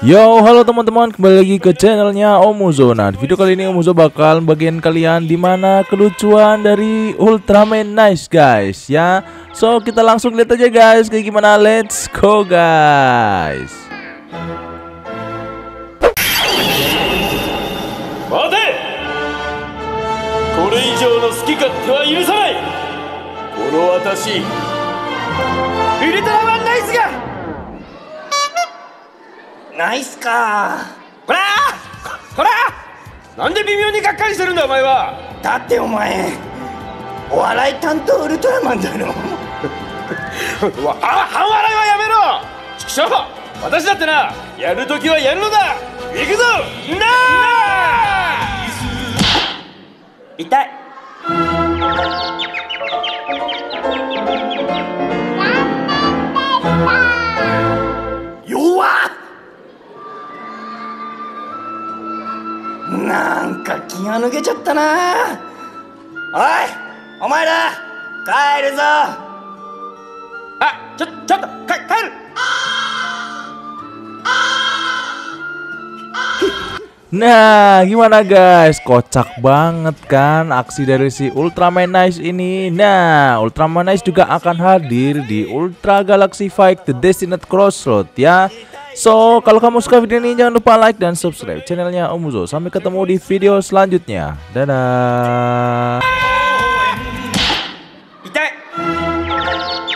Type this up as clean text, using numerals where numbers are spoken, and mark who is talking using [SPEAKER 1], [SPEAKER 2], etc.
[SPEAKER 1] Yo, halo teman-teman, kembali lagi ke channelnya Omuzo. Nah, di video kali ini Omuzo bakal bagian kalian dimana kelucuan dari Ultraman Nice, guys. Ya, so kita langsung lihat aja, guys, kayak gimana. Let's go, guys.
[SPEAKER 2] Mate! これ以上の好き勝手は許さない。この私、ウルトラマンナイスがナイスか。こらこら、なんで微妙にがっかりしてるんだお前は。だってお前お笑い担当ウルトラマンだろ。半笑いはやめろ。ちくしょう、私だってな、やるときはやるのだ。行くぞなあ。痛い。弱っ。なんか気が抜けちゃったな。おい、お前ら帰るぞ。あ、ちょっと帰る。
[SPEAKER 1] Nah, gimana guys? Kocak banget kan aksi dari si Ultraman Nice ini. Nah, Ultraman Nice juga akan hadir di Ultra Galaxy Fight The Destined Crossroad ya. So, kalau kamu suka video ini jangan lupa like dan subscribe channelnya Omuzo. Sampai ketemu di video selanjutnya. Dadah.
[SPEAKER 2] 痛い。